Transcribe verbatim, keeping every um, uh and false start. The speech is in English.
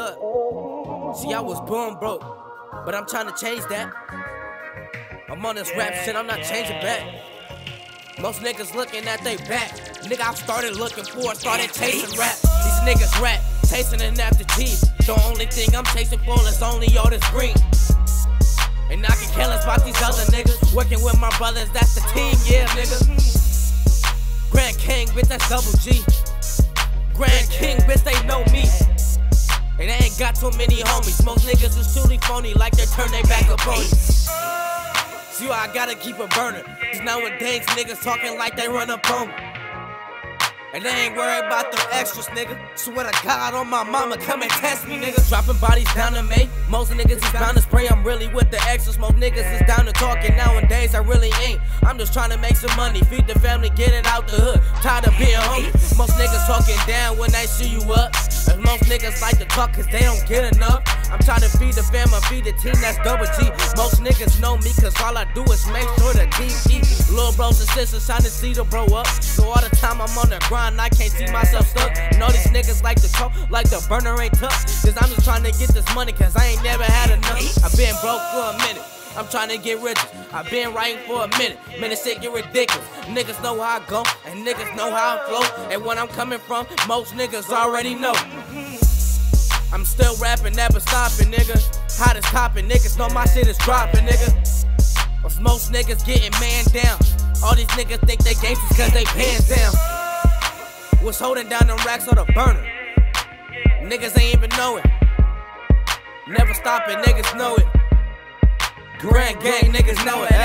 look. See, I was born broke, but I'm trying to change that. I'm on this rap shit, I'm not changing back. Most niggas looking at they back. Nigga, I started looking for it, started chasing rap. These niggas rap, chasing it after G's. The only thing I'm chasing for is only all this green. And I can care less about these other niggas. Working with my brothers, that's the team, yeah, nigga. Grand King, bitch, that's double G. Grand King, bitch, they know me. And they ain't got too many homies. Most niggas is truly phony, like they turn their back up on you. See why I gotta keep a burner. Cause nowadays niggas talking like they run up on me. And they ain't worried about them extras, nigga. Swear to God on my mama, come and test me, nigga. Dropping bodies down to May. Most niggas is bound to spray, I'm really with the extras. Most niggas is down to talking, nowadays I really ain't. I'm just trying to make some money, feed the family, get it out the hood. Tired of being hungry. Most niggas talking down when they see you up. And most niggas like to talk cause they don't get enough. I'm trying to feed the family, feed the team, that's double G. Most niggas know me cause all I do is make sure the team eat. Little bros and sisters trying to see the bro up. So all the time I'm on the grind, I can't see myself stuck. And all these niggas like to talk like the burner ain't tough. Cause I'm just trying to get this money cause I ain't never had enough. I've been broke for a minute, I'm trying to get rich. I've been writing for a minute, man, this shit get ridiculous. Niggas know how I go, and niggas know how I flow. And when I'm coming from, most niggas already know. I'm still rapping, never stopping, nigga. Hottest topping, niggas know my shit is dropping, nigga. But most niggas getting man down. All these niggas think they gangsters cause they pants down. Was holding down them racks on the burner. Niggas ain't even know it. Never stopping, niggas know it. Grand gang, niggas know it.